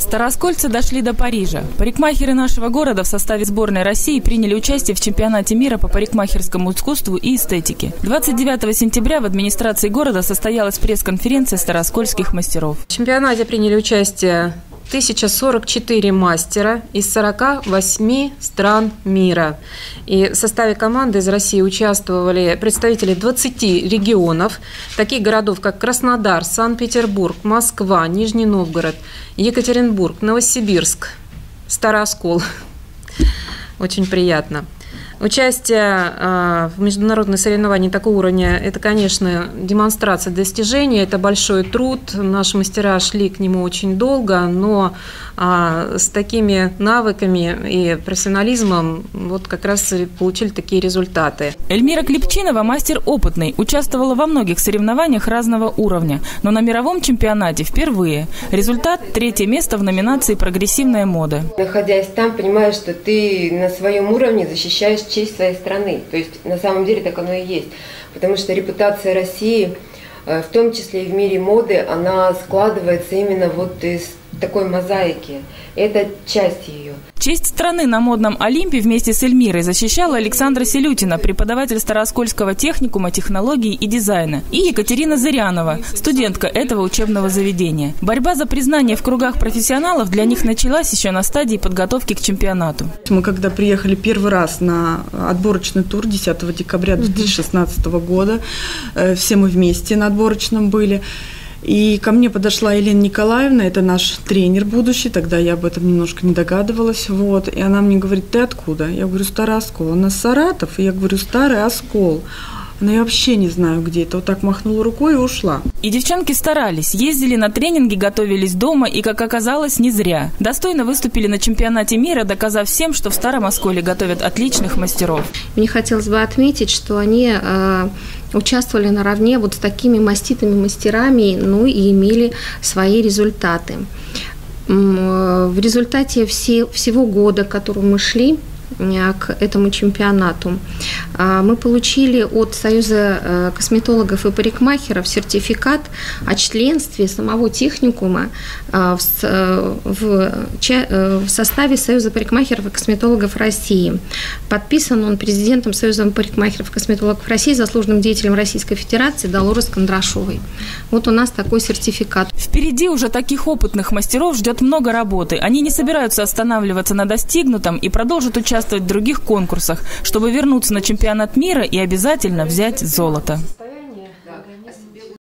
Старооскольцы дошли до Парижа. Парикмахеры нашего города в составе сборной России приняли участие в чемпионате мира по парикмахерскому искусству и эстетике. 29 сентября в администрации города состоялась пресс-конференция старооскольских мастеров. В чемпионате приняли участие 1044 мастера из 48 стран мира. И в составе команды из России участвовали представители 20 регионов, таких городов, как Краснодар, Санкт-Петербург, Москва, Нижний Новгород, Екатеринбург, Новосибирск, Старооскол. Очень приятно. Участие в международных соревнованиях такого уровня – это, конечно, демонстрация достижений, это большой труд. Наши мастера шли к нему очень долго, но с такими навыками и профессионализмом вот как раз получили такие результаты. Эльмира Клепчинова – мастер опытный, участвовала во многих соревнованиях разного уровня, но на мировом чемпионате впервые. Результат – 3-е место в номинации «Прогрессивная мода». Находясь там, понимаешь, что ты на своем уровне защищаешь честь своей страны. То есть на самом деле так оно и есть. Потому что репутация России, в том числе и в мире моды, она складывается именно вот из такой мозаики. Это часть ее. Честь страны на модном Олимпе вместе с Эльмирой защищала Александра Селютина, преподаватель Старооскольского техникума технологий и дизайна, и Екатерина Зырянова, студентка этого учебного заведения. Борьба за признание в кругах профессионалов для них началась еще на стадии подготовки к чемпионату. Мы когда приехали первый раз на отборочный тур 10 декабря 2016 года, все мы вместе на отборочном были. И ко мне подошла Елена Николаевна, это наш тренер будущий, тогда я об этом немножко не догадывалась, вот, и она мне говорит: ты откуда? Я говорю: Старый Оскол. Она: Саратов? И я говорю: Старый Оскол. Она: я вообще не знаю, где это. Вот так махнула рукой и ушла. И девчонки старались, ездили на тренинги, готовились дома и, как оказалось, не зря. Достойно выступили на чемпионате мира, доказав всем, что в Старом Осколе готовят отличных мастеров. Мне хотелось бы отметить, что они участвовали наравне вот с такими маститыми мастерами, ну и имели свои результаты. В результате всего года, к которому мы шли, к этому чемпионату, мы получили от Союза косметологов и парикмахеров сертификат о членстве самого техникума в составе Союза парикмахеров и косметологов России. Подписан он президентом Союза парикмахеров и косметологов России, заслуженным деятелем Российской Федерации Долорес Кондрашовой. Вот у нас такой сертификат. Впереди уже таких опытных мастеров ждет много работы. Они не собираются останавливаться на достигнутом и продолжат участвовать в других конкурсах, чтобы вернуться на чемпионат мира и обязательно взять золото.